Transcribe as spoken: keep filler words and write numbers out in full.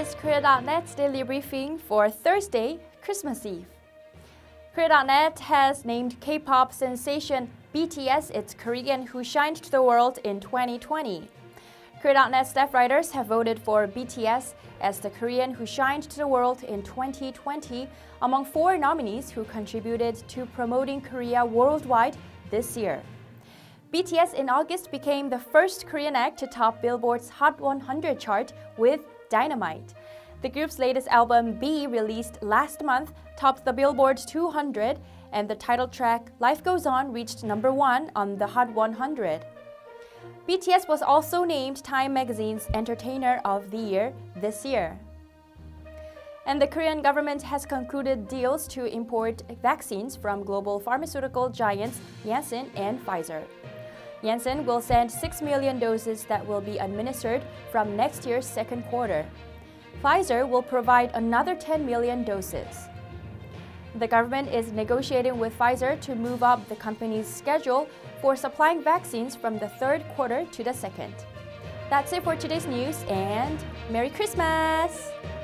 is Korea dot net's daily briefing for Thursday, Christmas Eve. Korea dot net has named K-pop sensation B T S its Korean who shined to the world in twenty twenty. Korea dot net staff writers have voted for B T S as the Korean who shined to the world in twenty twenty among four nominees who contributed to promoting Korea worldwide this year. B T S in August became the first Korean act to top Billboard's Hot one hundred chart with Dynamite. The group's latest album, B, released last month, topped the Billboard two hundred, and the title track, Life Goes On, reached number one on the Hot one hundred. B T S was also named Time Magazine's Entertainer of the Year this year. And the Korean government has concluded deals to import vaccines from global pharmaceutical giants Janssen and Pfizer. Janssen will send six million doses that will be administered from next year's second quarter. Pfizer will provide another ten million doses. The government is negotiating with Pfizer to move up the company's schedule for supplying vaccines from the third quarter to the second. That's it for today's news, and Merry Christmas!